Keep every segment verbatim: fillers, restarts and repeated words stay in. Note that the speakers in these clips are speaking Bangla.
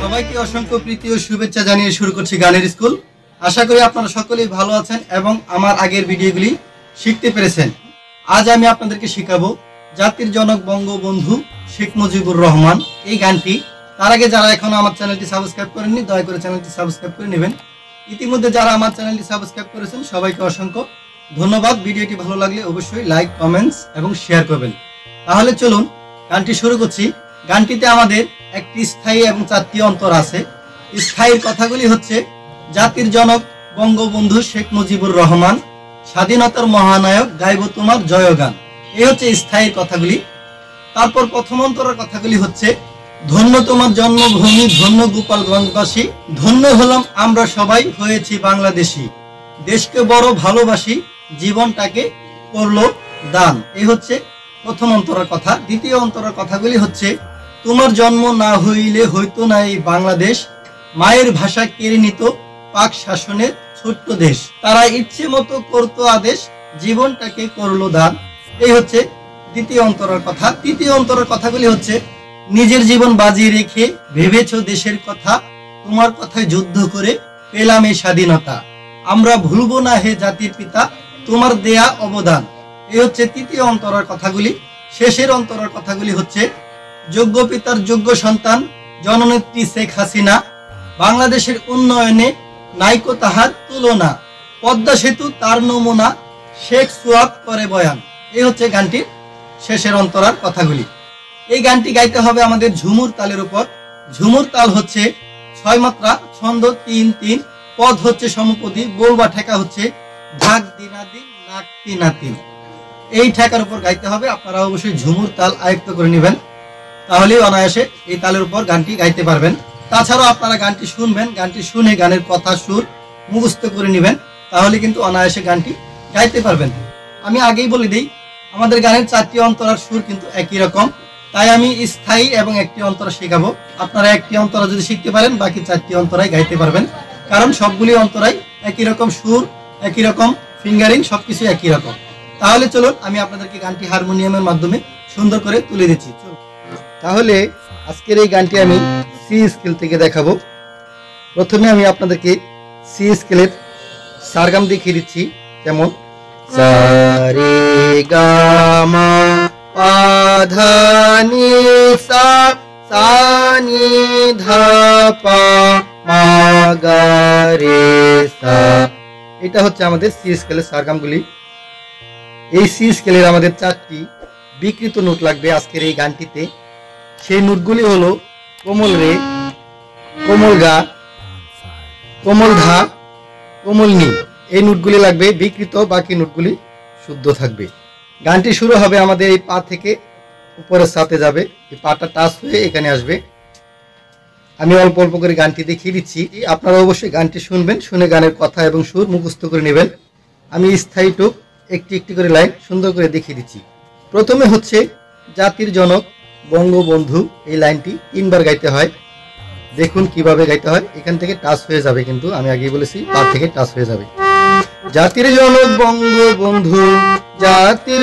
সবাইকে অসংখ্য প্রীতি ও শুভেচ্ছা জানিয়ে শুরু করছি গানের স্কুল। আশা করি আপনারা সকলেই ভালো আছেন এবং আমার আগের ভিডিওগুলি শিখতে পেরেছেন। আজ আমি আপনাদেরকে শেখাবো জাতির জনক বঙ্গবন্ধু শেখ মুজিবুর রহমান এই গানটি। তার আগে যারা এখনো আমার চ্যানেলটি সাবস্ক্রাইব করেননি দয়া করে চ্যানেলটি সাবস্ক্রাইব করে নেবেন। ইতিমধ্যে যারা আমার চ্যানেলটি সাবস্ক্রাইব করেছেন সবাইকে অসংখ্য ধন্যবাদ। ভিডিওটি ভালো লাগলে অবশ্যই লাইক, কমেন্টস এবং শেয়ার করবেন। তাহলে চলুন গানটি শুরু করছি। গানটিতে আমাদের একটি স্থায়ী এবং চারটি অন্তর আছে। স্থায়ীর কথাগুলি হচ্ছে জাতির জনক বঙ্গবন্ধু শেখ মুজিবুর রহমান, স্বাধীনতার মহানায়ক, গাইব তোমার জয়গান। এই হচ্ছে স্থায়ীর কথাগুলি। তারপর প্রথম অন্তরের কথাগুলি হচ্ছে ধন্য তোমার জন্মভূমি, ধন্য গোপালগঞ্জবাসী, ধন্য হলাম আমরা সবাই হয়েছি বাংলাদেশি, দেশকে বড় ভালোবাসি, জীবনটাকে করলো দান। এই হচ্ছে প্রথম অন্তরের কথা। দ্বিতীয় অন্তরের কথাগুলি হচ্ছে তোমার জন্ম না হইলে হইতো না এই বাংলাদেশ, মায়ের ভাষা কেড়ে নিত পাক শাসনের ছোট্ট দেশ, তারা ইচ্ছে মতো করতো আদেশ, জীবনটাকে করলো দান। এই হচ্ছে দ্বিতীয় অন্তরের কথা। তৃতীয় অন্তরের কথাগুলি হচ্ছে নিজের জীবন বাজিয়ে রেখে ভেবেছো দেশের কথা, তোমার কথায় যুদ্ধ করে পেলাম এই স্বাধীনতা, আমরা ভুলবো না হে জাতির পিতা, তোমার দেয়া অবদান। এই হচ্ছে তৃতীয় অন্তরের কথাগুলি। শেষের অন্তরের কথাগুলি হচ্ছে যোগ্য পিতার যোগ্য সন্তান জননেত্রী শেখ হাসিনা, বাংলাদেশের উন্নয়নে নাইকো তাহার তুলনা, পদ্মা সেতু তার নমুনা, শেখ সুয়াদ করে বয়ান। এই হচ্ছে গানটির শেষের অন্তরার কথাগুলি। এই গানটি গাইতে হবে আমাদের ঝুমুর তালের উপর। ঝুমুর তাল হচ্ছে ছয় মাত্রা, ছন্দ তিন তিন, পদ হচ্ছে সমপদী, বোল বা ঠেকা হচ্ছে ঢাক দিনাদি নাক তিনা তিন। এই ঠেকার উপর গাইতে হবে। আপনারা অবশ্যই ঝুমুর তাল আয়ত্ত করে নেবেন, তাহলে অনায়াসে এই তালের উপর গানটি গাইতে পারবেন। তাছাড়াও আপনারা গানটি শুনবেন, গানটি শুনে গানের কথা সুর মুখস্থ করে নেবেন, তাহলে কিন্তু অনায়াসে গানটি গাইতে পারবেন। আমি আগেই বলে দিই আমাদের গানের চারটি অন্তরার সুর কিন্তু একই রকম, তাই আমি স্থায়ী এবং একটি অন্তরা শেখাবো। আপনারা একটি অন্তরা যদি শিখতে পারেন বাকি চারটি অন্তরাই গাইতে পারবেন, কারণ সবগুলি অন্তরাই একই রকম সুর, একই রকম ফিঙ্গারিং, সবকিছু একই রকম। তাহলে চলুন আমি আপনাদেরকে গানটি হারমোনিয়ামের মাধ্যমে সুন্দর করে তুলে দিচ্ছি। তাহলে আজকের এই গানটি আমি সি স্কেল থেকে দেখাবো। প্রথমে আমি আপনাদেরকে সি স্কেলের সারগাম দেখিয়ে দিচ্ছি, যেমন সা রে গা মা পা ধা নি সা, সা নি ধা পা মা গা রে সা। এটা হচ্ছে আমাদের সি স্কেলের সারগামগুলি। এই সি স্কেলের আমাদের চারটি বিকৃত নোট লাগবে আজকের এই গানটিতে। সেই নোটগুলি হলো কোমল রে, কোমল গা, কোমল ধা, কোমল নি। এই নোটগুলি লাগবে বিকৃত, বাকি নোটগুলি শুদ্ধ থাকবে। গানটি শুরু হবে আমাদের এই পা থেকে, উপরের সাথে যাবে, এই পাটা টাচ হয়ে এখানে আসবে। আমি অল্প অল্প করে গানটি দেখিয়ে দিচ্ছি, আপনারা অবশ্যই গানটি শুনবেন, শুনে গানের কথা এবং সুর মুখস্থ করে নেবেন। আমি স্থায়ী টুক একটি একটি করে লাইন সুন্দর করে দেখিয়ে দিচ্ছি। প্রথমে হচ্ছে জাতির জনক বঙ্গবন্ধু, এই লাইনটি তিনবার গাইতে হয়। দেখুন কিভাবে গাইতে হয়, এখান থেকে টাচ হয়ে যাবে, কিন্তু আমি আগেই বলেছি তার থেকে টাচ হয়ে যাবে। জাতির জনক বঙ্গবন্ধু, জাতির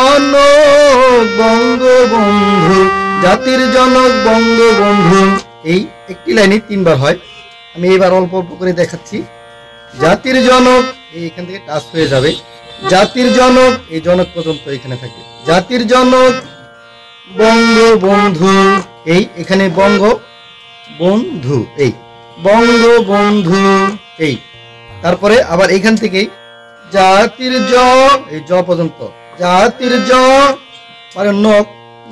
জনক বঙ্গবন্ধু, জাতির জনক বঙ্গবন্ধু। এই একটি লাইনে তিনবার হয়। আমি এবার অল্প অল্প করে দেখাচ্ছি। জাতির জনক, এই এখান থেকে টাচ হয়ে যাবে। জাতির জনক, এই জনক পর্যন্ত এখানে থাকবে। জাতির জনক বঙ্গবন্ধু, এই এখানে বঙ্গ বন্ধু, এই বঙ্গবন্ধু, এই তারপরে আবার এখান থেকে জাতির জ, এই জ পর্যন্ত, জাতির জ পরে নক,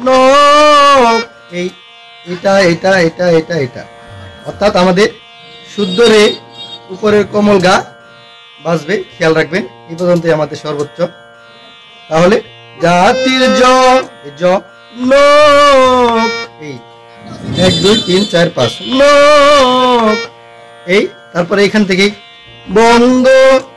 নক, এই এটা এটা এটা এটা এটা, অর্থাৎ আমাদের শুদ্ধ রে উপরের কোমল গা বাজবে, খেয়াল রাখবেন। এই পর্যন্তই আমাদের সর্বোচ্চ। তাহলে জাতির জ, জ নক, এই এক দুই তিন চার পাঁচ নক, এই তারপরে এখান থেকে বঙ্গ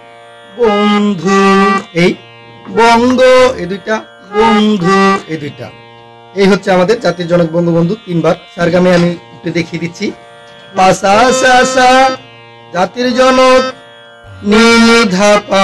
বন্ধু, এই বঙ্গ, এই দুইটা বন্ধু, এই দুইটা। এই হচ্ছে আমাদের জাতির জনক বঙ্গবন্ধু তিনবার। সারগামে আমি একটু দেখিয়ে দিচ্ছি। পাসা সা সা, জাতির জনক নি নি ধা পা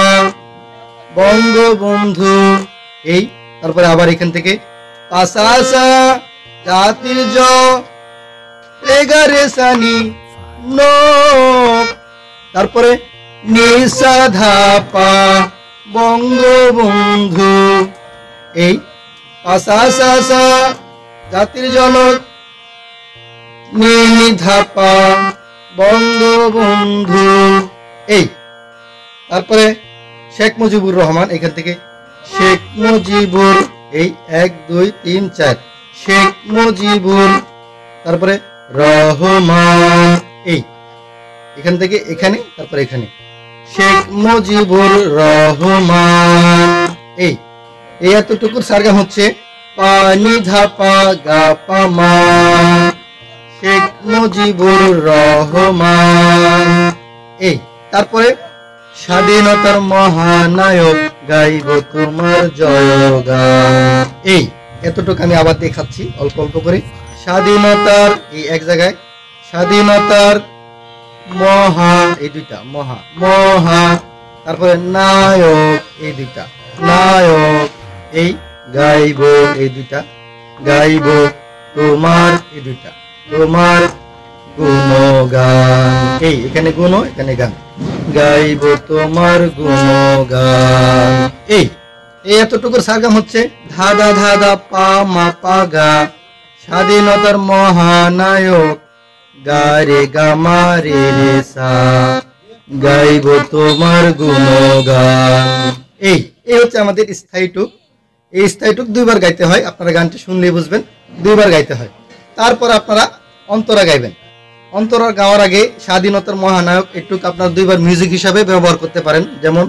বঙ্গবন্ধু, এই তারপরে আবার এখান থেকে পাসা সা, জাতির জ রে গা রে সা নি নো, তারপরে নি সা ধা পা বঙ্গবন্ধু, এই পা সা সা সা জাতির জনক, নি নি ধা পা বঙ্গবন্ধু, এই তারপরে শেখ মুজিবুর রহমান, এখান থেকে শেখ মুজিবুর, এই এক দুই তিন চার, শেখ মুজিবুর, তারপরে রহমান, এই এখান থেকে এখানে, তারপরে এখানে শেখ মুজিবুর রহমান, এই এই এতটুকুর সারগাম হচ্ছে পানি ধাপা গা পা মা, শেখ মুজিবুর রহমান, এই তারপরে স্বাধীনতার মহানায়ক গাইব তোমার জয়গান, এই এতটুকু আমি আবার দেখাচ্ছি অল্প অল্প করে। স্বাধীনতার, এই এক জায়গায় স্বাধীনতার মহা, এই দুইটা মহা মহা, তারপরে নায়ক, এই দুইটা নায়ক, এই গাইব, এই দুইটা গাইব তোমার, এই দুইটা তোমার গুণগান, এই এখানে গুণ এখানে গান, গাইব তোমার গুণগান, এই এই এতটুকুর সারগাম হচ্ছে ধাদা ধাদা পা মা পা গা, স্বাধীনতার মহানায়ক গা রে গা মা রে রে সা, গাইব তোমার গুণগান, এই এই হচ্ছে আমাদের স্থায়ী টুক। এই স্থায়ী টুক দুইবার গাইতে হয়, আপনারা গানটি শুনলেই বুঝবেন দুইবার গাইতে হয়। তারপর আপনারা অন্তরা গাইবেন। অন্তরা গাওয়ার আগে স্বাধীনতার মহানায়ক একটু আপনারা দুইবার মিউজিক হিসাবে ব্যবহার করতে পারেন, যেমন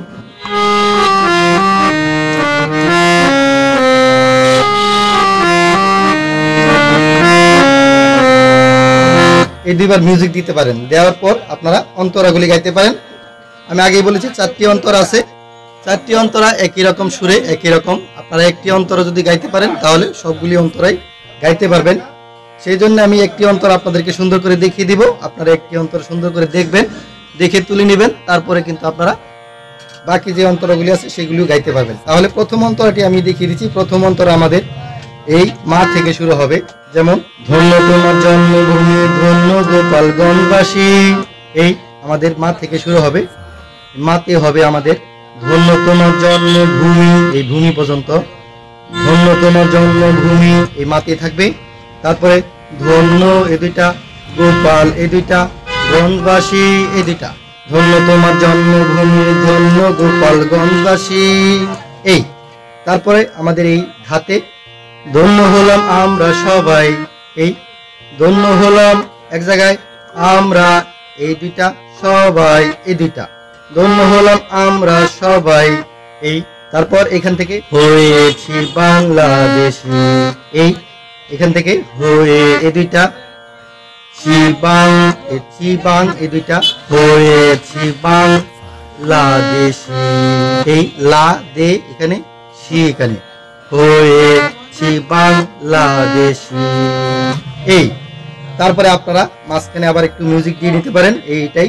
এই দুইবার মিউজিক দিতে পারেন। দেওয়ার পর আপনারা অন্তরাগুলি গাইতে পারেন। আমি আগেই বলেছি চারটি অন্তরা আছে, চারটি অন্তরা একই রকম সুরে একই রকম। আপনারা একটি অন্তরা যদি গাইতে পারেন তাহলে সবগুলি অন্তরাই গাইতে পারবেন। সেই জন্য আমি একটি অন্তর আপনাদেরকে সুন্দর করে দেখিয়ে দিব, আপনারা একটি অন্তর সুন্দর করে দেখবেন, দেখে তুলে নেবেন, তারপরে কিন্তু আপনারা বাকি যে অন্তরাগুলি আছে সেগুলিও গাইতে পারবেন। তাহলে প্রথম অন্তরাটি আমি দেখিয়ে দিচ্ছি। প্রথম অন্তরা আমাদের এই মা থেকে শুরু হবে, যেমন ধন্য তোমার জন্মভূমি ধন্য গোপালগঞ্জবাসী, এই আমাদের মা থেকে শুরু হবে। মাতে হবে আমাদের ধন্য তোমার জন্মভূমি, এই ভূমি পর্যন্ত ধন্য তোমার জন্মভূমি, এই মাতে থাকবে। তারপরে ধন্য এই দুইটা, গোপাল এই দুইটা, গঞ্জবাসী এই দুইটা, ধন্য তোমার জন্মভূমি ধন্য গোপালগঞ্জবাসী, এই তারপরে আমাদের এই ধাতে ধন্য হলাম আমরা সবাই, এই ধন্য হলাম এক জায়গায় আমরা, এই দুইটা সবাই, এই দুইটা ধন্য হলাম আমরা সবাই, এই তারপর এখান থেকে হয়েছি বাংলাদেশি, এই এখান থেকে হয়ে এই দুইটা, চিবাং চিবাং এই দুইটা, হয়েছি বাংলাদেশি, এই লা দে এখানে সি এখানে, হয়েছি বাংলাদেশি, এই তারপরে আপনারা মাঝখানে আবার একটু মিউজিক দিয়ে নিতে পারেন। এইটাই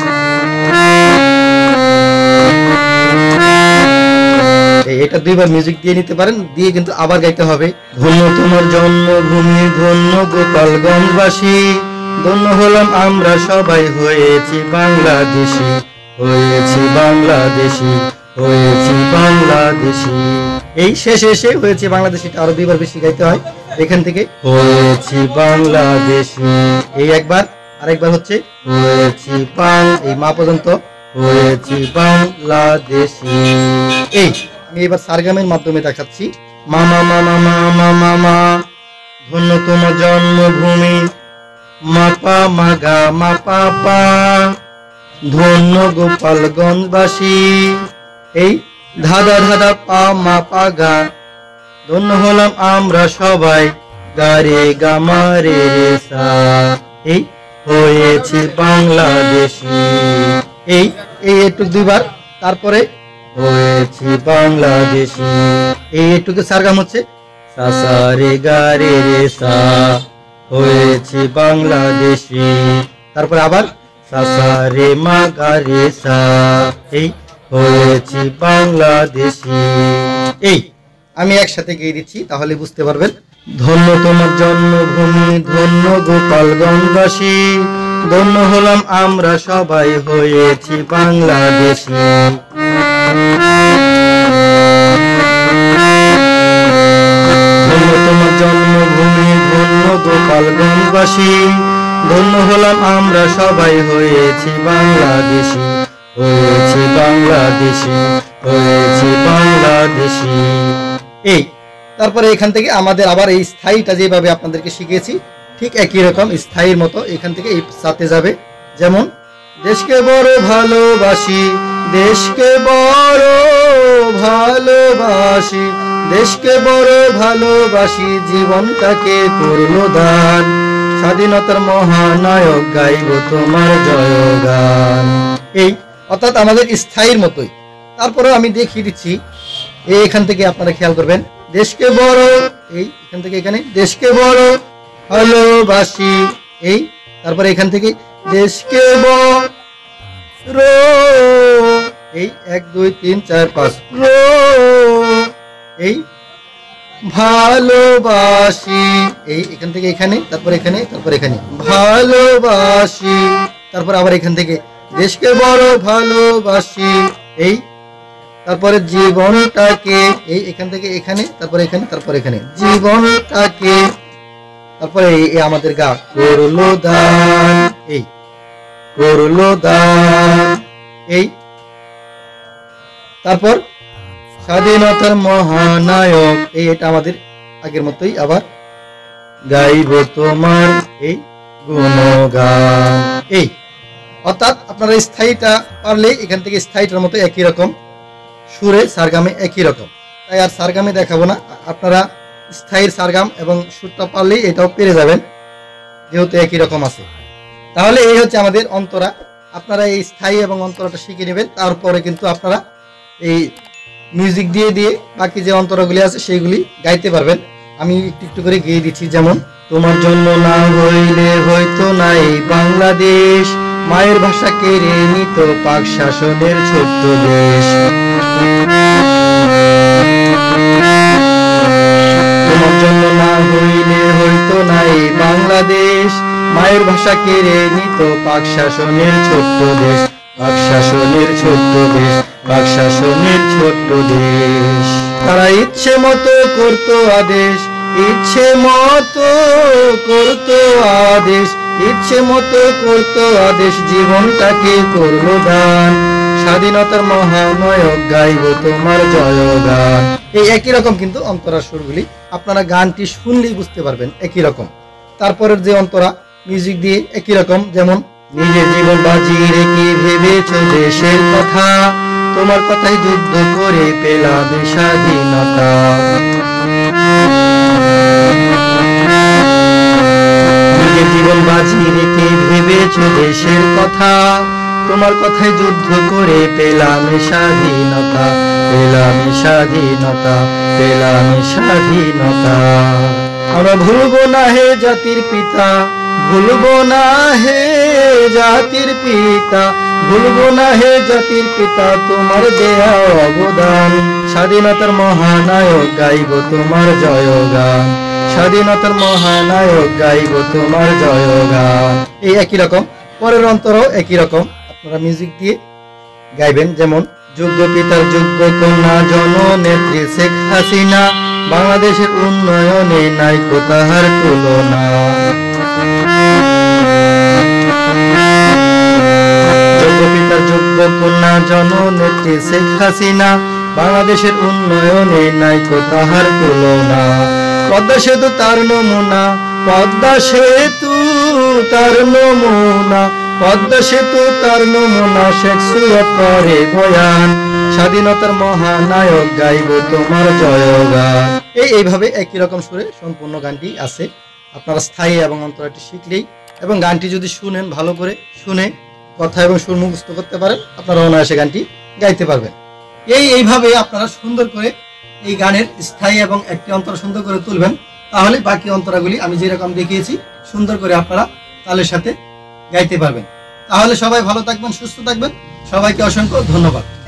এটা দুইবার মিউজিক দিয়ে নিতে পারেন, দিয়ে কিন্তু আবার গাইতে হবে। ধন্য তোমার জন্মভূমি ধন্য গোপালগঞ্জবাসী, ধন্য হলাম আমরা সবাই হয়েছি বাংলাদেশি, হয়েছি বাংলাদেশি, হয়েছি বাংলাদেশি, এই শেষে এসে হয়েছে বাংলাদেশিটা আরো দুইবার বেশি গাইতে হয়। এখান থেকে হয়েছি বাংলাদেশি, এই একবার, আরেকবার হচ্ছে হয়েছি বাং, এই মা পর্যন্ত, হয়েছি বাংলাদেশি। এই আমি এবার সারগামের মাধ্যমে দেখাচ্ছি। মামা মামা মামা মামা ধন্য তোমার জন্মভূমি, মাপা মাগা মাপা পা, ধন্য গোপালগঞ্জবাসী, এই ধাদা ধাদা পা মা পা গা, ধন্য হলাম আমরা সবাই গা রে গা মা রে রে সা, এই হয়েছি বাংলাদেশি, এই এই একটু দুইবার, তারপরে হয়েছি বাংলাদেশি, এই একটুকে সারগাম হচ্ছে সা সা রে গা রে রে সা, হয়েছি বাংলাদেশি, তারপরে আবার সা সা রে মা গা রে সা, এই হয়েছি বাংলাদেশি। এই আমি একসাথে গিয়ে দিচ্ছি তাহলে বুঝতে পারবেন। ধন্য তোমার জন্মভূমি, ধন্য গোপালগঞ্জবাসী, ধন্য হলাম আমরা সবাই হয়েছি বাংলাদেশী। ধন্য তোমার জন্মভূমি, ধন্য গোপালগঞ্জবাসী, ধন্য হলাম আমরা সবাই হয়েছি বাংলাদেশী, হয়েছি বাংলাদেশী, হয়েছি বাংলাদেশী। এই তারপরে এখান থেকে আমাদের আবার এই স্থায়ীটা যেভাবে আপনাদেরকে শিখিয়েছি ঠিক একই রকম স্থায়ীর মতো এখান থেকে এই সাথে যাবে। যেমন দেশকে বড় ভালোবাসি, দেশকে বড় ভালোবাসি, দেশকে বড় ভালোবাসি, জীবনটাকে করলো দান, স্বাধীনতার মহানায়ক গাইব তোমার জয়গান। এই অর্থাৎ আমাদের স্থায়ীর মতোই। তারপরে আমি দেখিয়ে দিচ্ছি এখান থেকে আপনারা খেয়াল করবেন, দেশকে বড়, এই এখান থেকে এখানে দেশকে বড় ভালোবাসি, এই তারপরে এখান থেকে দেশকে বড়, এই এক দুই তিন চার পাঁচ, রো, এই ভালোবাসি, এই এখান থেকে এখানে, তারপর এখানে, তারপর এখানে ভালোবাসি, তারপর আবার এখান থেকে দেশকে বড় ভালোবাসি, এই তারপরে জীবনটাকে, এই এখান থেকে এখানে, তারপরে এখানে, তারপর এখানে জীবনটাকে, তারপরে এই আমাদের গা করলো দান, এই করলো দান, এই তারপর স্বাধীনতার মহানায়ক, এই এটা আমাদের আগের মতোই আবার গাইব তোমার এই গুণগান। এই অর্থাৎ আপনারা স্থায়ীটা পারলে এখান থেকে স্থায়ীটার মতো একই রকম সুরে সারগামে একই রকম, তাই আর সারগামে দেখাবো না। আপনারা স্থায়ীর সারগাম এবং সুরটা পারলেই এটাও পেরে যাবেন, যেহেতু একই রকম আছে। তাহলে এই হচ্ছে আমাদের অন্তরা। আপনারা এই স্থায়ী এবং অন্তরাটা শিখে নেবেন, তারপরে কিন্তু আপনারা এই মিউজিক দিয়ে দিয়ে বাকি যে অন্তরাগুলি আছে সেইগুলি গাইতে পারবেন। আমি একটু একটু করে গেয়ে দিচ্ছি। যেমন তোমার জন্য না হইলে হয়তো নাই বাংলাদেশ, মায়ের ভাষা কেড়ে নিত পাক শাসনের ছোট্ট দেশ। তোমার জন্য না হইলে হয়তো নাই বাংলাদেশ, মায়ের ভাষা কেড়ে নিত পাক শাসনের ছোট্ট দেশ, পাক শাসনের ছোট্ট দেশ, পাক শাসনের ছোট্ট দেশ। তারা ইচ্ছে মতো করতো আদেশ, ইচ্ছে মতো করতো আদেশ, ইচ্ছে মতো করতো আদেশ, জীবনটাকে করলো দান, স্বাধীনতার মহানায়ক গাইব তোমার জয়গান। এই একই রকম কিন্তু অন্তরা সুরগুলি আপনারা গানটি শুনলেই বুঝতে পারবেন একই রকম। তারপরের যে অন্তরা মিউজিক দিয়ে একই রকম, যেমন নিজের জীবন বাজি রেখে ভেবেছো দেশের কথা, তোমার কথাই যুদ্ধ করে পেলাম স্বাধীনতা। নিজের জীবন বাজি রেখে ভেবেছো দেশের কথা, তোমার কথাই যুদ্ধ করে পেলাম স্বাধীনতা, পেলাম স্বাধীনতা, পেলাম স্বাধীনতা। আমরা ভুলবো না হে জাতির পিতা, ভুলবো না হে জাতির পিতা, ভুলবো না হে জাতির পিতা, তোমার দেয়া অবদান, স্বাধীনতার মহানায়ক গাইব তোমার জয়গান, স্বাধীনতার মহানায়ক গাইব তোমার জয়গান। এই একই রকম পরের অন্তরও একই রকম আপনারা মিউজিক দিয়ে গাইবেন। যেমন যোগ্য পিতার যোগ্য কন্যা জননেত্রী শেখ হাসিনা, বাংলাদেশের উন্নয়নে নাই তাহার তুলনা। যোগ্য পিতার যোগ্য কন্যা জননেত্রী শেখ হাসিনা, বাংলাদেশের উন্নয়নে নাই তাহার তুলনা। পদ্মা সেতু তার নমুনা, পদ্মা সেতু তার নমুনা, পদ্মা সেতু তার নমুনা, শেখ সুরত করে বয়ান, স্বাধীনতার মহানায়ক গাইব তোমার জয়গান। এই এইভাবে একই রকম সুরে সম্পূর্ণ গানটি আছে। আপনারা স্থায়ী এবং অন্তরাটি শিখলেই এবং গানটি যদি শুনেন, ভালো করে শুনে কথা এবং সুর মুখস্থ করতে পারেন, আপনারা অনায়াসে গানটি গাইতে পারবেন। এই এইভাবে আপনারা সুন্দর করে এই গানের স্থায়ী এবং একটি অন্তরা সুন্দর করে তুলবেন, তাহলে বাকি অন্তরাগুলি আমি যেরকম দেখিয়েছি সুন্দর করে আপনারা তালের সাথে গাইতে পারবেন। তাহলে সবাই ভালো থাকবেন, সুস্থ থাকবেন। সবাইকে অসংখ্য ধন্যবাদ।